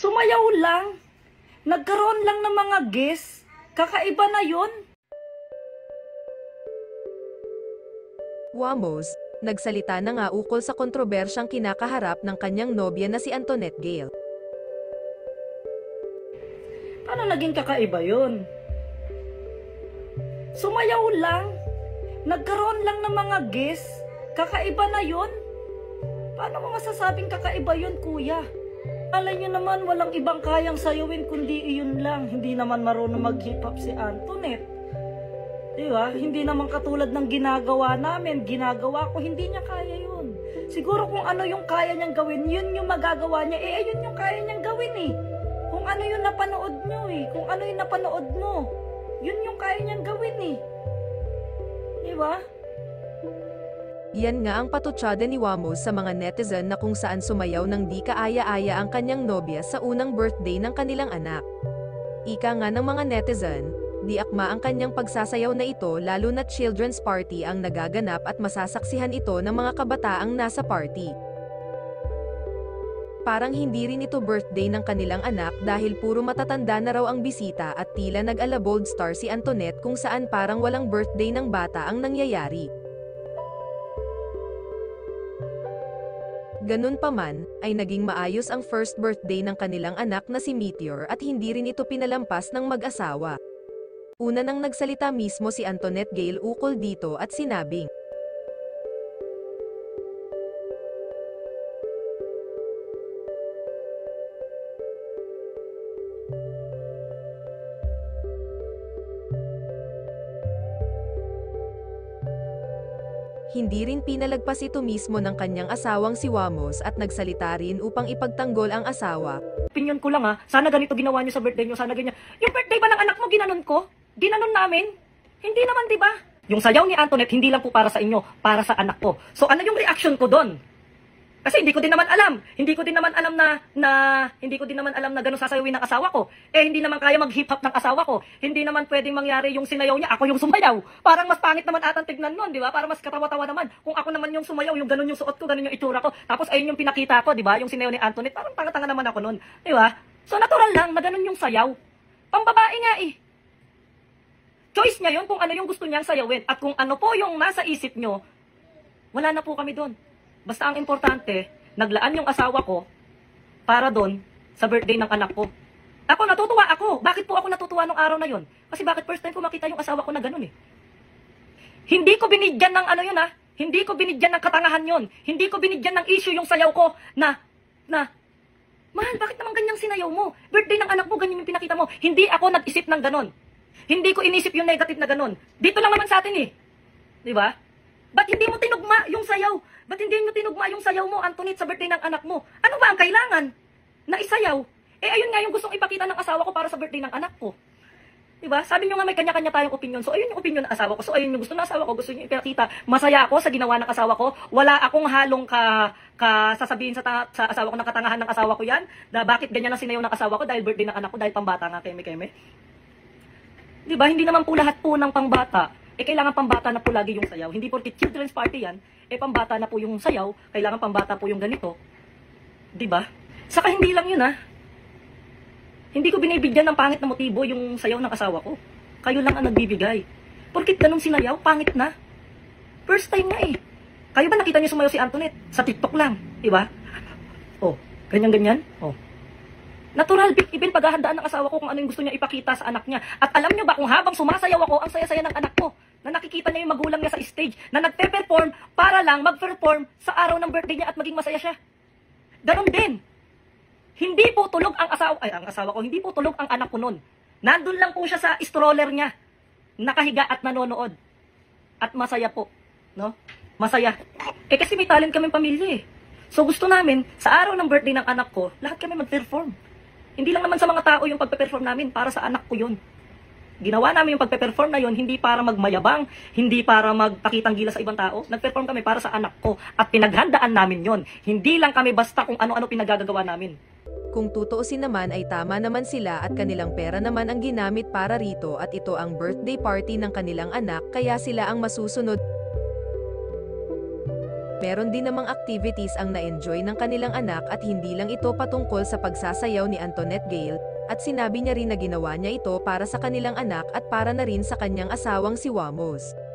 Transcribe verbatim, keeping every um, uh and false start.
Sumayaw lang. Nagkaroon lang ng mga guests. Kakaiba na yun. Wamos, nagsalita na nga ukol sa kontrobersyang kinakaharap ng kanyang nobya na si Antoinette Gale. Paano naging kakaiba yun? Sumayaw lang. Nagkaroon lang ng mga guests. Kakaiba na yun. Paano mo masasabing kakaiba yun, kuya? Alam nyo naman, walang ibang kayang sayawin kundi iyon lang. Hindi naman marunong mag-hip hop si Antoinette. Diba? Hindi naman katulad ng ginagawa namin. Ginagawa ko, hindi niya kaya yun. Siguro kung ano yung kaya niyang gawin, yun yung magagawa niya. Eh, ayun yung kaya niyang gawin eh. Kung ano yung napanood nyo eh. Kung ano yung napanood mo. Yun yung kaya niyang gawin eh. Diba? Yan nga ang patutsada ni Wamos sa mga netizen na kung saan sumayaw ng di kaaya-aya ang kanyang nobya sa unang birthday ng kanilang anak. Ika nga ng mga netizen, di akma ang kanyang pagsasayaw na ito lalo na children's party ang nagaganap at masasaksihan ito ng mga kabataang nasa party. Parang hindi rin ito birthday ng kanilang anak dahil puro matatanda na raw ang bisita at tila nag-ala bold star si Antoinette kung saan parang walang birthday ng bata ang nangyayari. Ganun pa man, ay naging maayos ang first birthday ng kanilang anak na si Meteor at hindi rin ito pinalampas ng mag-asawa. Una nang nagsalita mismo si Antoinette Gale ukol dito at sinabing, hindi rin pinalagpas ito mismo ng kanyang asawang si Wamos at nagsalita rin upang ipagtanggol ang asawa. Opinion ko lang ha, sana ganito ginawa niyo sa birthday niyo, sana ganyan. Yung birthday ba ng anak mo, ginanon ko? Ginanon namin? Hindi naman, di ba? Yung sayaw ni Antoinette, hindi lang po para sa inyo, para sa anak ko. So ano yung reaction ko doon? Kasi hindi ko din naman alam. Hindi ko din naman alam na, na hindi ko din naman alam na ganun sasayawin ng asawa ko. Eh, hindi naman kaya mag-hip hop ng asawa ko. Hindi naman pwedeng mangyari yung sinayaw niya, ako yung sumayaw. Parang mas pangit naman atang tignan nun, di ba? Para mas katawa-tawa naman. Kung ako naman yung sumayaw, yung ganun yung suot ko, ganun yung itsura ko. Tapos ayun yung pinakita ko, di ba? Yung sinayaw ni Antoinette, parang tanga-tanga naman ako nun. Di ba? So natural lang na ganun yung sayaw. Pambabae nga eh. Choice niya yun kung ano yung gusto niyang sayawin. At kung ano po yung nasa isip nyo, wala na po kami doon. Basta ang importante, naglaan yung asawa ko para doon sa birthday ng anak ko. Ako, natutuwa ako. Bakit po ako natutuwa nung araw na yon? Kasi bakit first time ko makita yung asawa ko na ganun eh. Hindi ko binigyan ng ano yun ha. Hindi ko binigyan ng katangahan yon. Hindi ko binigyan ng issue yung sayaw ko na, na, mahal, bakit naman ganyang sinayaw mo? Birthday ng anak mo, ganyan yung pinakita mo. Hindi ako nag-isip ng ganun. Hindi ko inisip yung negative na ganun. Dito lang naman sa atin eh. Di ba? Ba't hindi mo tinugma yung sayaw? Ba't hindi mo tinugma yung sayaw mo, Antoinette, sa birthday ng anak mo? Ano ba ang kailangan na isayaw? Eh, ayun nga yung gustong ipakita ng asawa ko para sa birthday ng anak ko. Diba? Sabi nyo nga may kanya-kanya tayong opinion. So, ayun yung opinion ng asawa ko. So, ayun yung gusto ng asawa ko. Gusto nyo ipakita. Masaya ako sa ginawa ng asawa ko. Wala akong halong ka, ka sasabihin sa, ta, sa asawa ko ng katangahan ng asawa ko yan. Na bakit ganyan ang sinayaw ng asawa ko dahil birthday ng anak ko, dahil pambata nga, keme-keme. Diba? Hindi naman po lahat po ng pangbata. Eh, kailangan pambata na po lagi yung sayaw. Hindi porket children's party yan, eh, pambata na po yung sayaw, kailangan pambata po yung ganito. Diba? Saka hindi lang yun, ha? Hindi ko binibigyan ng pangit na motibo yung sayaw ng asawa ko. Kayo lang ang nagbibigay. Porket ganun sinayaw, pangit na. First time na eh. Kayo ba nakita niyo sumayaw si Antoinette? Sa TikTok lang, diba? Oh, ganyan-ganyan. Oh. Natural, even paghahandaan ng asawa ko kung ano yung gusto niya ipakita sa anak niya. At alam niyo ba kung habang sumasayaw ako, ang saya-saya ng anak ko, na nakikita niya yung magulang niya sa stage, na nagpe-perform para lang mag-perform sa araw ng birthday niya at maging masaya siya. Ganon din. Hindi po tulog ang asawa, ay ang asawa ko, hindi po tulog ang anak ko noon. Nandun lang po siya sa stroller niya, nakahiga at nanonood. At masaya po, no? Masaya. Eh kasi may talent kaming pamilya eh. So gusto namin, sa araw ng birthday ng anak ko, lahat kami mag-perform. Hindi lang naman sa mga tao yung pagpe-perform namin, para sa anak ko yun. Ginawa namin yung pagpe-perform na yun, hindi para magmayabang, hindi para magpakitang gila sa ibang tao. Nag-perform kami para sa anak ko at pinaghandaan namin yon. Hindi lang kami basta kung ano-ano pinagagagawa namin. Kung tutuusin naman ay tama naman sila at kanilang pera naman ang ginamit para rito at ito ang birthday party ng kanilang anak kaya sila ang masusunod. Meron din namang activities ang na-enjoy ng kanilang anak at hindi lang ito patungkol sa pagsasayaw ni Antoinette Gale, at sinabi niya rin na ginawa niya ito para sa kanilang anak at para na rin sa kanyang asawang si Wamos.